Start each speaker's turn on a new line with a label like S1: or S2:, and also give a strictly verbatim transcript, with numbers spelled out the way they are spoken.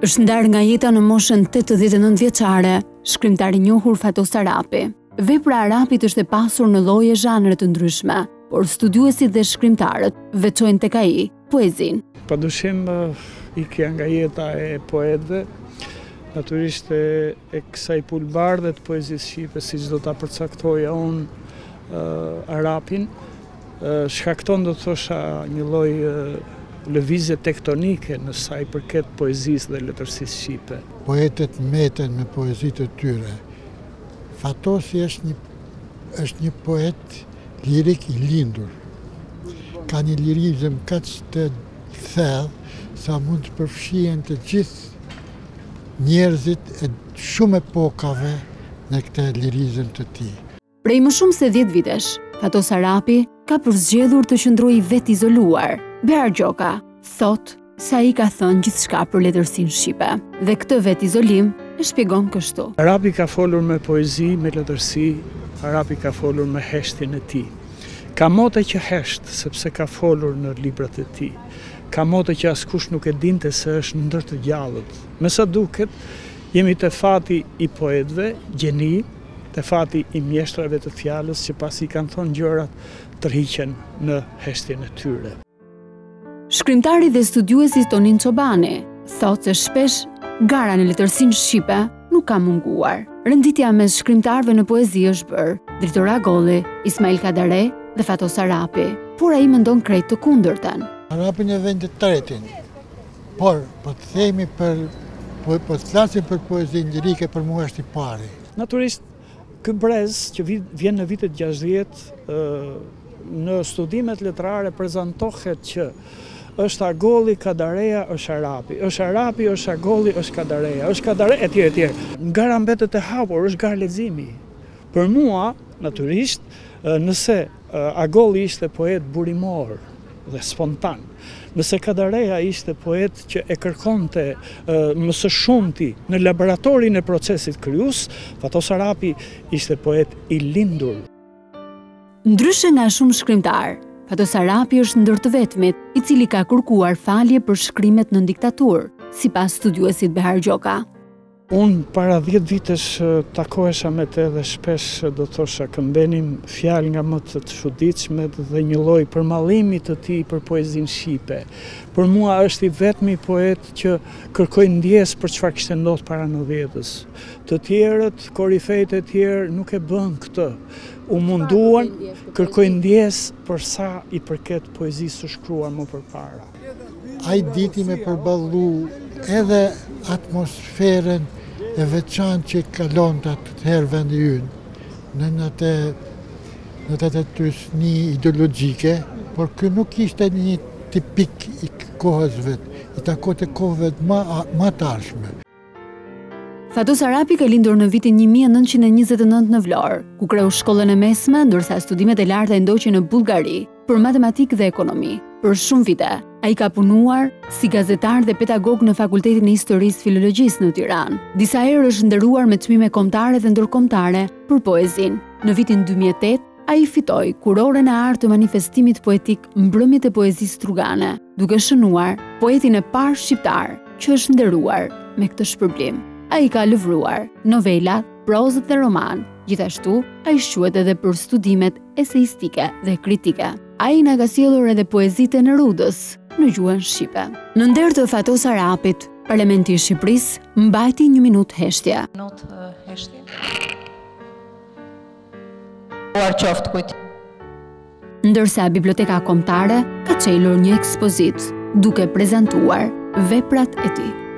S1: Është ndarë nga jeta në moshën tetëdhjetë e nëntë vjeçare, shkrimtari i njohur Fatos Arapi. Vepra e Arapit është e pasur në lloje zhanre të ndryshme, por studiuesit dhe shkrimtarët veçojnë tek ai poezinë.
S2: Padyshim ikja nga jeta e poetëve, natyrisht e, e kësaj pulbardhe të poezisë shqipe, siç do ta përcaktoja unë uh, Arapin, uh, shkakton do të thosha një lloj uh, lëvizje tektonike në sa i përket poezisë dhe letërsisë shqipe.
S3: Poetët meten me poezitë e tyre. Fatosi është një, është një poet lirik i lindur. Ka një lirizëm kaq të thellë sa mund të përfshihen të gjithë njerëzit e shumë epokave në këtë lirizëm të tij.
S1: Prej më shumë se dhjetë vitesh, Fatos Arapi ka përzgjedhur të qëndrojë vetë izoluar. Behar Gjoka thot se ai ka thënë gjithçka për letërsinë shqipe dhe këtë vetë izolim e shpjegon kështu.
S2: Arapi ka folur me poezi, me letërsi, Arapi ka folur me heshtjen e tij. Ka mote që hesht, sepse ka folur në librat e tij. Ka mote që askush nuk e dinte se është ndër të gjallët. Me sa duket, jemi te fati i poetëve, gjeni, te fati i mjeshtrave të fjalës që pasi kanë thonë gjërat tërhiqen në heshtjen e tyre.
S1: Shkrimtari dhe studiuesi Tonin Çobani thotë se shpesh gara në letërsinë shqipe nuk ka munguar. Renditja mes shkrimtarëve në poezi është bërë Dritor Agolli, Ismail Kadare dhe Fatos Arapi, por ai mendon krejt të kundërtën.
S3: Arapi në vend të tretin, por po të themi për po po të flasim për poezinë lirike, për mua është i pari.
S2: Natyrisht, ky brez që vjen në vitet gjashtëdhjetë në studimet letrare prezantohet që është Agolli, Kadareja, është Arapi, është Arapi, është Agolli, është Kadareja, është Kadare, etj etj. Gara mbetet e hapur, është gar leximi. Për mua, natyrisht, nëse Agolli ishte poet burimor dhe spontan, nëse Kadareja ishte poet që e kërkonte më së shumti në laboratorin e procesit kryus, Fatos Arapi ishte poet i lindur.
S1: Ndryshe nga shumë shkrimtar, Fatos Arapi është ndër të vetmit i cili ka kërkuar falje për shkrimet në diktaturë, sipas studiuesit Behar Gjoka.
S2: Unë para dhjetë vitesh takohesha me te dhe shpesh do thosha këmbenim fjalë nga më të çuditshmet dhe një lloj përmallimi të tij për poezinë shqipe. Për mua është i vetmi poet që kërkoi ndjes për çfarë kishte ndodhur para nëntëdhjetës. Të tjerët, korifejt e tjerë nuk e bën këtë. U munduan, kërkoi ndjes për sa i përket poezisë së shkruar më përpara.
S3: Ai diti me përballu edhe atmosferën e veçantë që kalon të atë herë vendi ynë, në atë në atë trysni ideologjike, por ky nuk ishte një tipik i kohës vetë, i takote kohëve më më tashme.
S1: Fatos Arapi ka lindur në vitin një mijë e nëntëqind e njëzet e nëntë në Vlorë, ku kreu shkollën e mesme, ndërsa studimet e larta e ndoqi në Bullgari për matematikë dhe ekonomi. Për shumë vite, ai ka punuar si gazetar dhe pedagog në Fakultetin e Historisë Filologjisë në Tiranë. Disa herë është nderuar me çmime kombëtare dhe ndërkombëtare për poezinë. Në vitin dy mijë e tetë, ai fitoi kuroren e artë të manifestimit poetik Mbrëmjet e poezisë strugane, duke shënuar poetin e parë shqiptar që është nderuar me këtë shpërblim. Ai ka lëvruar novela, prozët dhe roman. Gjithashtu, ai quhet edhe për studimet eseistike dhe kritike. Ai na ka sjellur edhe poezitë e Nerudës në gjuhën shqipe. Në nder të Fatos Arapit, Parlamenti i Shqipërisë mbajti një minutë heshtje.
S4: Minutë heshtje. Uar qoftë kujt.
S1: Ndërsa Biblioteka Kombëtare ka çelur një ekspozitë duke prezantuar veprat e tij.